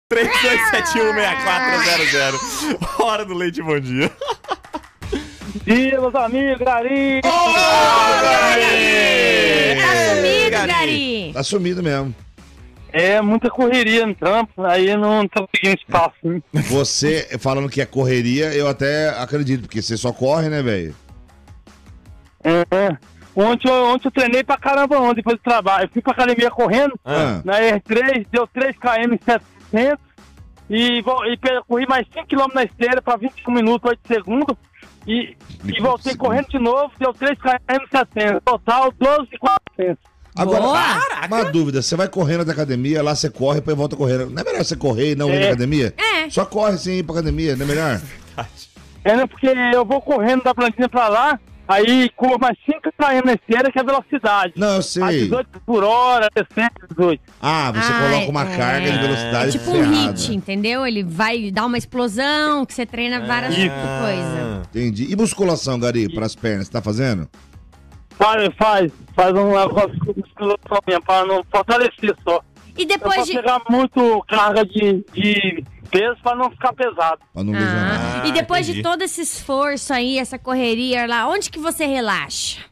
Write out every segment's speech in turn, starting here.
32716400. Hora do Leite Bom Dia. E meus amigos, Gari! Ô, Gari! Tá sumido, Gari. Tá sumido mesmo. É muita correria no trampo, aí não tô conseguindo espaço. Hein? Você falando que é correria, eu até acredito, porque você só corre, né, velho? Ontem eu treinei pra caramba depois do trabalho. Eu fui pra academia correndo, na R3, deu 3 km e 700 e corri mais 5 km na esteira pra 21 minutos, 8 segundos. E voltei correndo de novo, deu 3 km e 700. Total, 12,400. Agora, Caraca. uma dúvida, você vai correndo até a academia, lá você corre, depois volta correndo. Não é melhor você correr e não ir na academia? É. Só corre sem ir pra academia, não é melhor? Né, porque eu vou correndo da plantinha pra lá, aí corro mais 5 km na esteira, que é a velocidade. Não, eu A sei. 18 por hora, 18. Ah, você coloca uma carga de velocidade É tipo um ferrada. hit, entendeu? Ele vai dar uma explosão, que você treina várias coisas. Entendi. E musculação, Gari, pras pernas, você tá fazendo? Faz uma musculação mesmo, pra não fortalecer só. E Eu depois posso de... pegar muito carga de peso pra não ficar pesado. Pra não lesionar. E depois entendi. de todo esse esforço aí, essa correria lá, onde que você relaxa?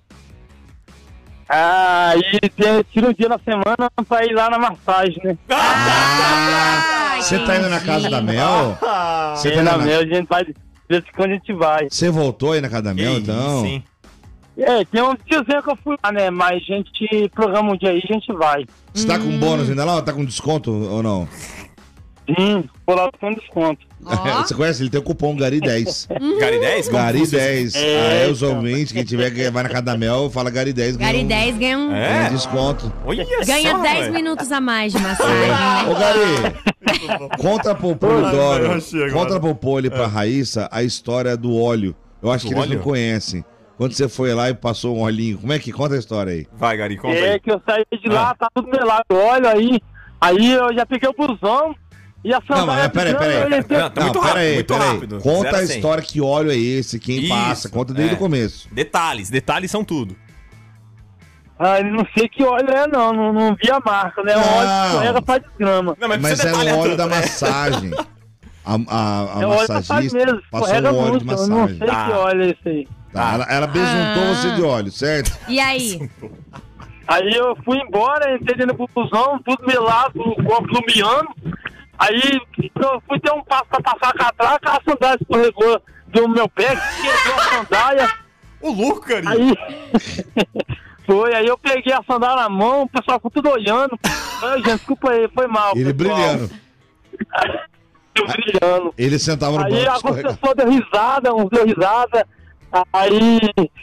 E tira um dia na semana pra ir lá na massagem, né? Você tá indo na casa da Mel? Você tá Na indo Mel, a gente vai, de vez em quando a gente vai. Você voltou aí na casa da Mel, então? Sim. Tem uns dias que eu fui lá, né? Mas a gente programa um dia aí e a gente vai. Você tá com bônus ainda lá ou tá com desconto ou não? Sim, vou lá com desconto. Ó. Você conhece? Ele tem o cupom Gari10. Gari 10? Como Gari funciona? 10. Aí os ouvintes, quem tiver que vai na casa da Mel, fala Gari 10. Gari 10 ganha um... Ganha desconto. Olha Ganha só, 10 velho. minutos a mais de massagem. Ô, Gari, conta pro Polidoro, Ai, chega, conta mano. pro Poli e pra Raíssa a história do óleo. Eu acho Do que eles óleo? não conhecem. Quando você foi lá e passou um olhinho, como é que conta a história aí? Vai, Gari, conta aí. Que eu saí de lá, tá tudo melado. Olha aí eu já peguei o busão e a sandália... Não, mas peraí. Não, tá muito rápido, muito rápido. Conta 0 a a 100. história, que óleo é esse, quem Isso, passa, conta desde o começo. Detalhes são tudo. Não sei que óleo é não vi a marca, né? O óleo Não. escorrega pra desgrama. Não, Mas precisa é o detalhar óleo tanto, da né? massagem. A É óleo da massagista mesmo, passou escorrega o óleo muito, de eu não massagem. sei que óleo é esse aí. Tá, ela besuntou você de óleo, certo? E aí? Aí eu fui embora, entrei dentro do busão, tudo melado, o corpo lumiando. Aí eu fui ter um passo pra passar a catraca, a sandália escorregou do meu pé, quebrou a sandália. O louco, Gari. Aí aí eu peguei a sandália na mão, o pessoal ficou tudo olhando. Ai, gente, desculpa aí, foi mal. Ele pessoal. brilhando. Eu brilhando. Ele sentava no Aí banco algumas escorregado. pessoas deu risada, uns deu risada. Aí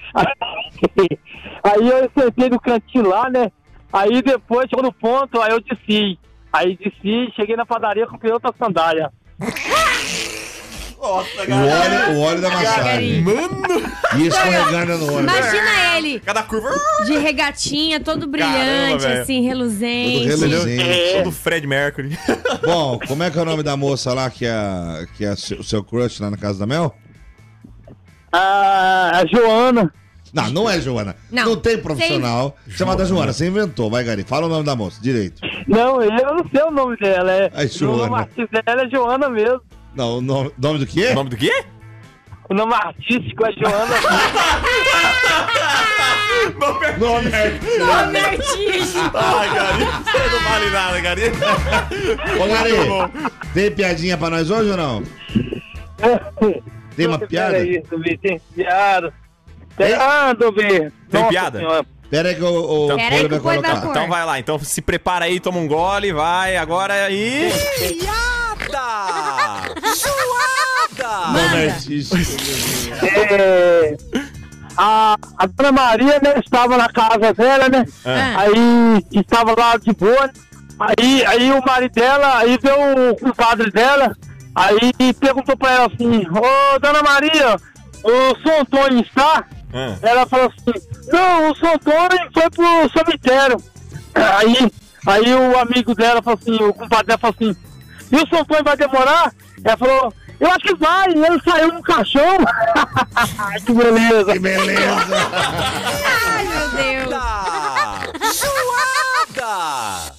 eu sentei no cantinho lá, né? Aí depois, chegou no ponto, aí eu desci. Aí desci, cheguei na padaria, comprei outra sandália. Nossa, O óleo da massagem. Mano! E escorregando no óleo. Imagina ele Cada curva. de regatinha, todo brilhante, Caramba, velho. assim, reluzente. Todo reluzente. Sou do Fred Mercury. Bom, como é que é o nome da moça lá que é o seu crush lá na casa da Mel? A Joana. Não é Joana. Não tem profissional chamada Joana. Você inventou. Vai, Gari. Fala o nome da moça, direito. Não, eu não sei o nome dela. É Joana. O nome artístico dela é Joana mesmo. Não, o nome do quê? O nome do quê? O nome artístico é Joana. Nome artístico. Ai, Gari. Você não vale nada, Gari. Ô, Gari, tem piadinha pra nós hoje ou não? Tem uma piada? Peraí, Dubi, tem piada. Tem? Dubi. Tem Nossa piada? Senhora. Pera aí que o Pera aí Poli que vai o Poli vai colocar. pôr. Então vai lá, então se prepara aí, toma um gole, vai, agora aí. Piada! Zoada! Manda. A Dona Maria, né, estava na casa dela, né? Ah. Aí estava lá de boa. Aí o marido dela, aí veio o compadre dela, aí perguntou pra ela assim: Ô, Dona Maria, o São Antônio está? Ela falou assim: não, o São Antônio foi pro cemitério. Aí o amigo dela falou assim, o compadre dela falou assim: e o São Antônio vai demorar? Ela falou: eu acho que vai, ele saiu no caixão. Que beleza. Que beleza. Ai, meu Deus. Zoada!